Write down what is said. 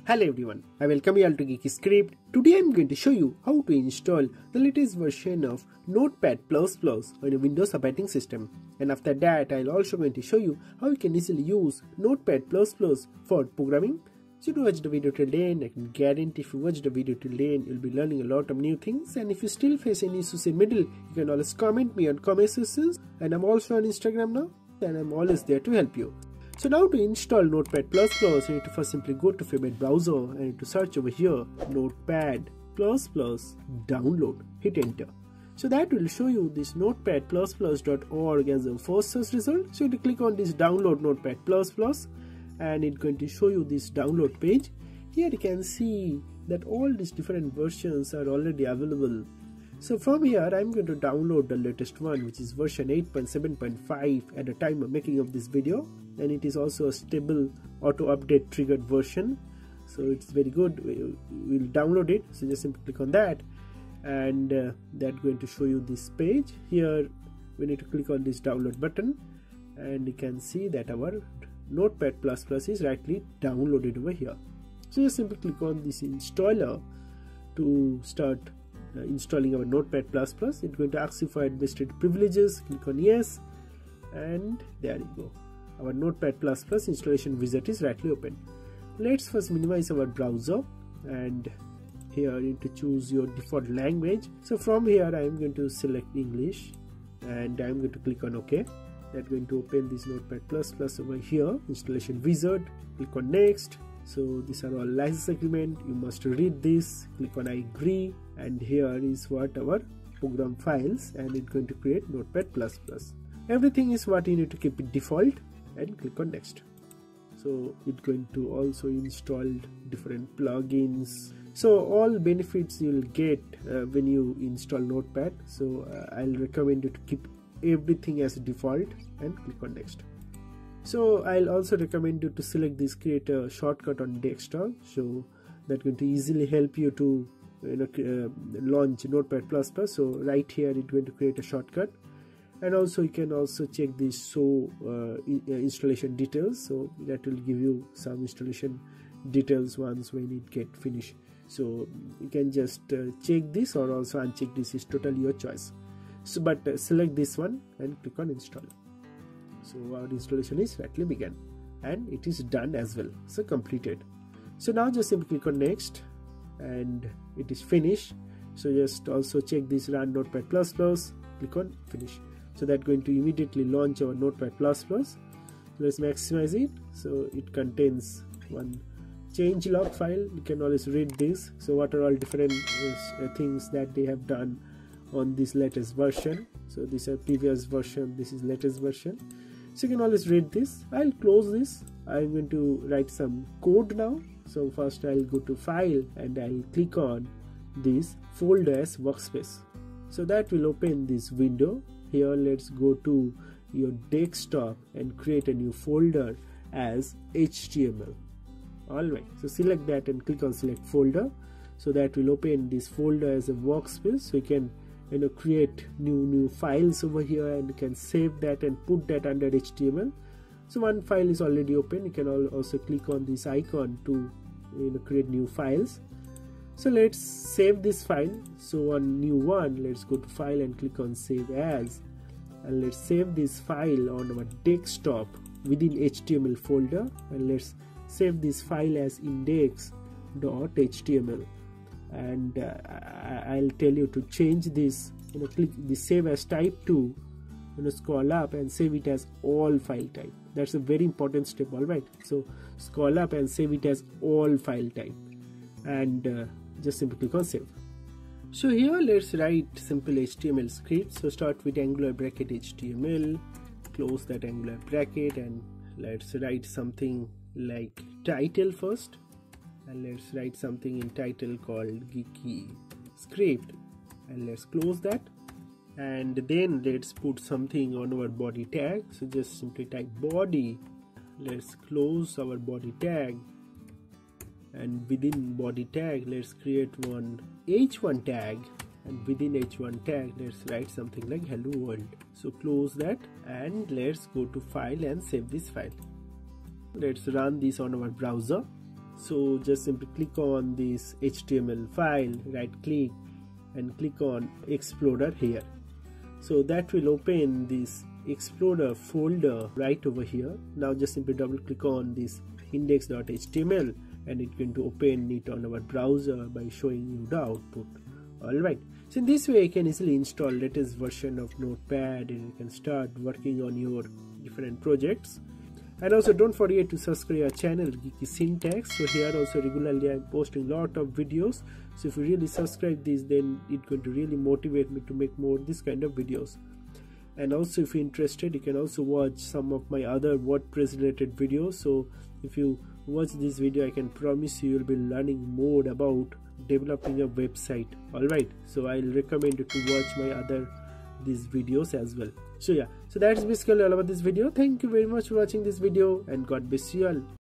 Hello everyone, I welcome you all to Geeky Script. Today I am going to show you how to install the latest version of Notepad++ on a Windows operating system. And after that, I will also going to show you how you can easily use Notepad++ for programming. So to watch the video till the end, I can guarantee if you watch the video till the end, you'll be learning a lot of new things. And if you still face any issues in middle, you can always comment me on comment sections. And I'm also on Instagram now, and I'm always there to help you. So now to install Notepad++, you need to first simply go to favorite browser and need to search over here Notepad++ download. Hit enter. So that will show you this notepad++.org as the first search result. So you need to click on this download Notepad++ and it's going to show you this download page. Here you can see that all these different versions are already available. So from here I'm going to download the latest one, which is version 8.7.5 at the time of making of this video, and it is also a stable auto update triggered version, so it's very good. We'll download it, so just simply click on that and that's going to show you this page. Here we need to click on this download button and you can see that our Notepad++ is rightly downloaded over here. So just simply click on this installer to start installing our Notepad++. It's going to ask you for administrative privileges. Click on yes, and there you go. Our Notepad++ installation wizard is rightly open. Let's first minimize our browser, and here you need to choose your default language. So from here I am going to select English and I am going to click on OK. That's going to open this Notepad++ over here, installation wizard. Click on next. So these are all license agreement, you must read this. Click on I agree, and here is what our program files, and it's going to create Notepad++. Everything is what you need to keep it default, and click on next. So it's going to also install different plugins. So all benefits you'll get when you install Notepad. So I'll recommend you to keep everything as default and click on next. So I'll also recommend you to select this create a shortcut on desktop, so that's going to easily help you to launch Notepad++. So right here it's going to create a shortcut, and also you can also check this show installation details, so that will give you some installation details once when it get finished. So you can just check this or also uncheck this, is totally your choice. So but select this one and click on install. So our installation is rightly begun and it is done as well, so completed. So now just simply click on next and it is finished. So just also check this run Notepad++, click on finish. So that's going to immediately launch our Notepad++. Let's maximize it. So it contains one changelog file, you can always read this. So what are all different things that they have done on this latest version. So these are previous version, this is latest version. So you can always read this. I'll close this. I'm going to write some code now. So first I'll go to file and I'll click on this folder as workspace. So that will open this window. Here let's go to your desktop and create a new folder as HTML. Alright, so select that and click on select folder. So that will open this folder as a workspace. So you can create new files over here, and you can save that and put that under HTML. So one file is already open. You can also click on this icon to create new files. So let's save this file. So on new one, let's go to file and click on save as, and let's save this file on our desktop within HTML folder, and let's save this file as index.html. And I'll tell you to change this, click the save as type to scroll up and save it as all file type. That's a very important step. Alright, so scroll up and save it as all file type, and just simply click on save. So here let's write simple HTML script. So start with angular bracket HTML, close that angular bracket, and let's write something like title first. And let's write something in title called Geeky Script, and let's close that, and then let's put something on our body tag. So just simply type body. Let's close our body tag, and within body tag let's create one h1 tag, and within h1 tag let's write something like hello world. So close that and let's go to file and save this file. Let's run this on our browser. So just simply click on this HTML file, right click and click on Explorer here. So that will open this Explorer folder right over here. Now just simply double click on this index.html and it's going to open it on our browser by showing you the output. Alright, so in this way you can easily install latest version of Notepad and you can start working on your different projects. And also don't forget to subscribe our channel Geeky Syntax. So here also regularly I'm posting lot of videos. So if you really subscribe this, then it's going to really motivate me to make more this kind of videos. And also if you're interested, you can also watch some of my other WordPress related videos. So if you watch this video, I can promise you'll be learning more about developing a website. Alright, so I'll recommend you to watch my other these videos as well. So yeah, so that's basically all about this video. Thank you very much for watching this video and God bless you all.